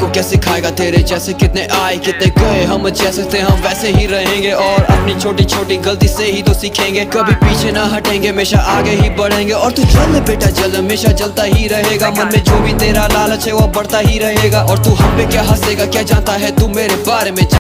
क्या सिखाएगा, तेरे जैसे कितने आए कितने गए। हम जैसे थे हम वैसे ही रहेंगे और अपनी छोटी छोटी गलती से ही तो सीखेंगे। कभी पीछे ना हटेंगे, हमेशा आगे ही बढ़ेंगे। और तू जल बेटा जल, हमेशा जलता ही रहेगा। मन में जो भी तेरा लालच है वो बढ़ता ही रहेगा। और तू हम पे क्या हंसेगा, क्या जानता है तू मेरे बारे में।